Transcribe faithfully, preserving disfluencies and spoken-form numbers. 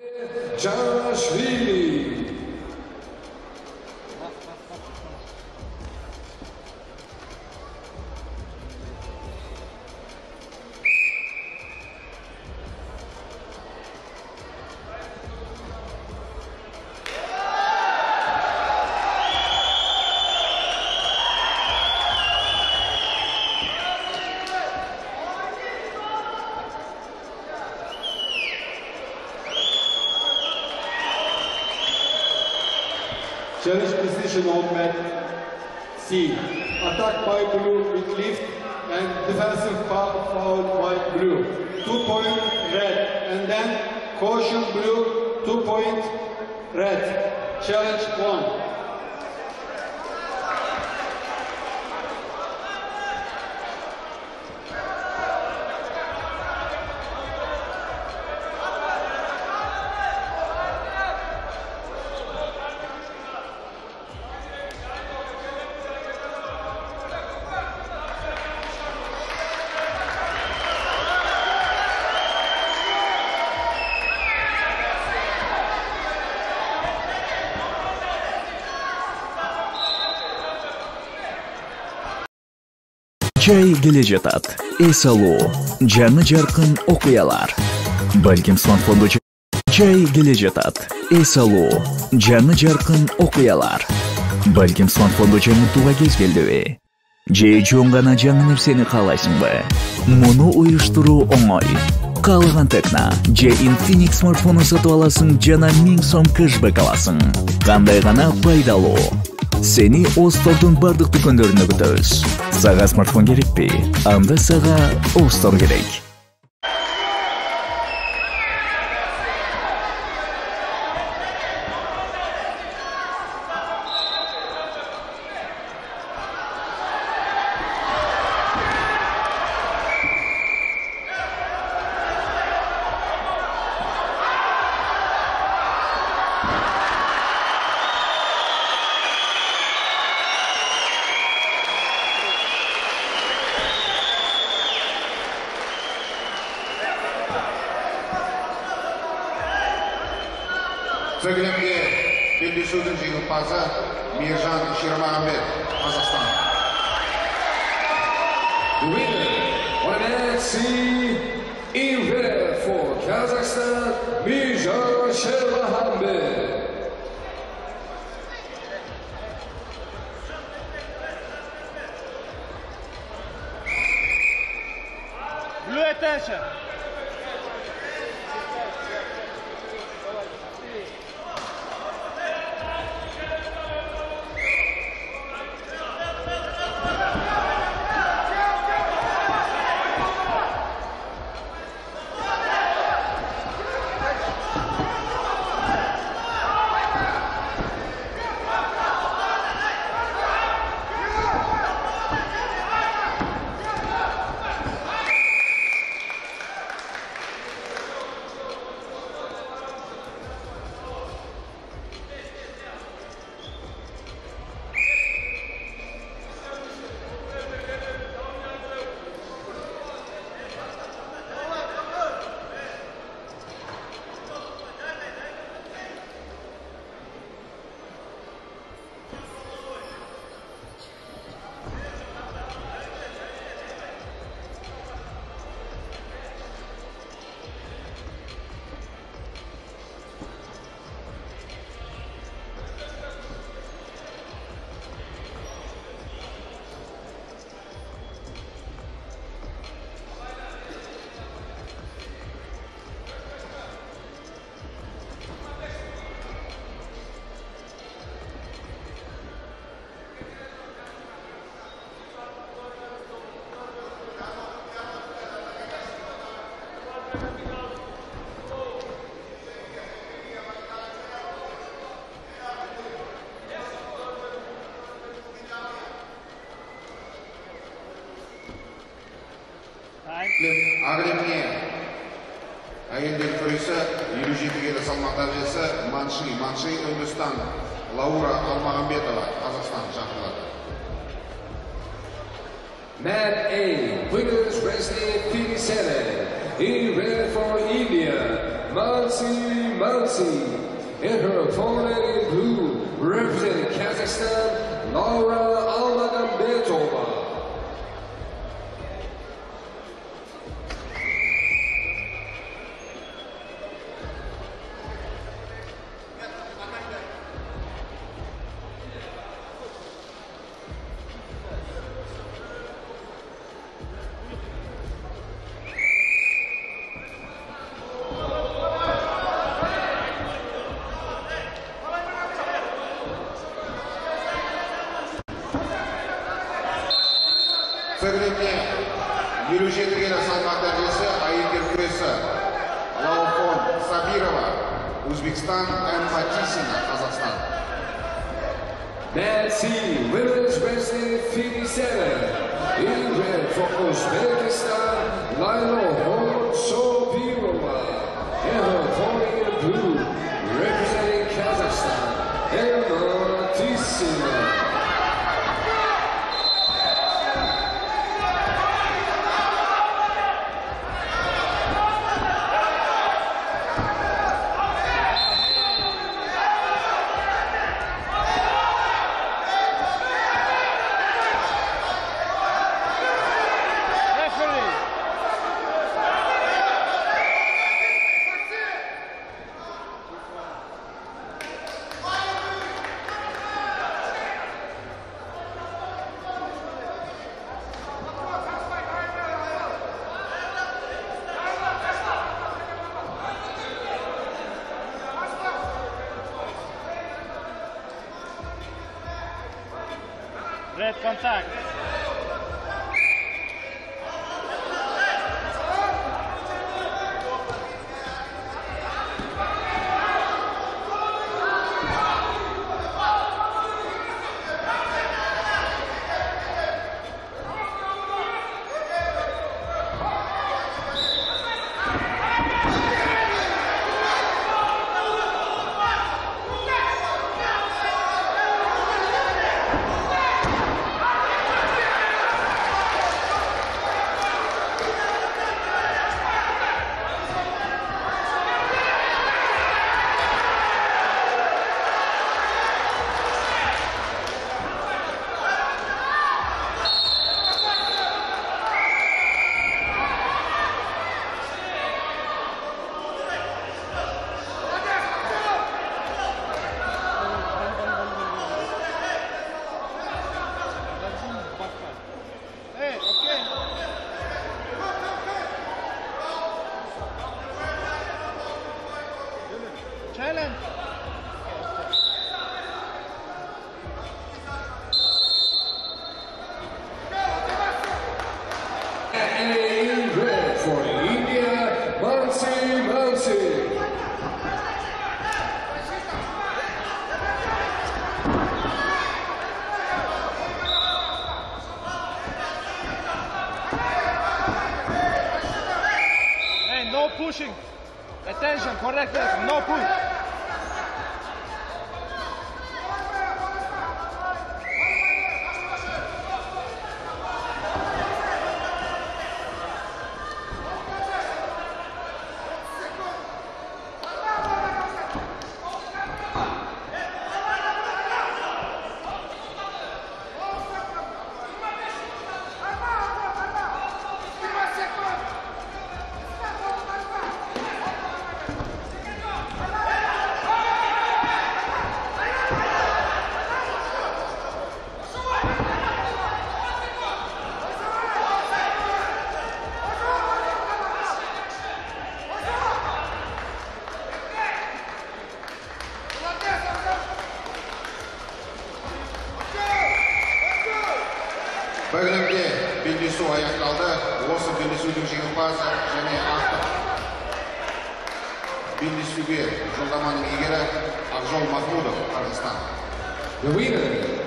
Janashvili. Challenge position on mat C. Attack by blue with lift and defensive foul by blue. Two point red. And then caution blue, two point red. Challenge one. Jay келе жатат. Эс алуу, жаңы жаркын окуялар. Балким смартфондо Jay келе жатат. Эс алуу, жаңы жаркын окуялар. Балким смартфондо жаңыртууга кез келдиби? Же жөн гана жаңы нерсени каалайсыңбы? Муну уюштуруу оңой. Каалаган текна же Infinix смартфону сатып аласың жана миң сом кэшбэк аласың. Кандай гана пайдалуу. Сени Остордун бардык дүкөндөрүнө күтөбүз. Сага смартфон керекпи? Анда сага Остор керек. Sögülemge belli-sözün жеңімпазы Мейіржан Шермағанбет, Қазақстан. The winner on mat C in red for Kazakhstan, Meyrzhan Shermaganbet. Blue attention. Агремне әйелдер күресі елу жеті келі салмақ дәрежесі Манши, Манши, Үндістан, Лаура Алмағанбетова, Қазақстан шақырылады. Mat A, winners wrestling fifty-seven, in red for India, Mansi Mansi. And her opponent in blue, representing Kazakhstan, Laura Almagambetova. Söylediğimde yürüyüşe girene salmak derecesi ayetler küresi Laufon Sabirova, Uzbekistan, and Matisina, Kazakhstan. Nancy, women's wrestling fifty-seven. In red for Uzbekistan, Laila Horsopirova. And her opponent in blue, representing Kazakhstan, Emma Tisina. Red contact. Challenge. And in red for India, Mansi Mansi. Hey, no pushing. Attention, correct this. No push. Bölümde bellishuv аяқталды. Осы белдесудің жеңімпазы және автор белдесуге жолдаманың иегері Ақжол Махмудов, Қырғызстан. The winner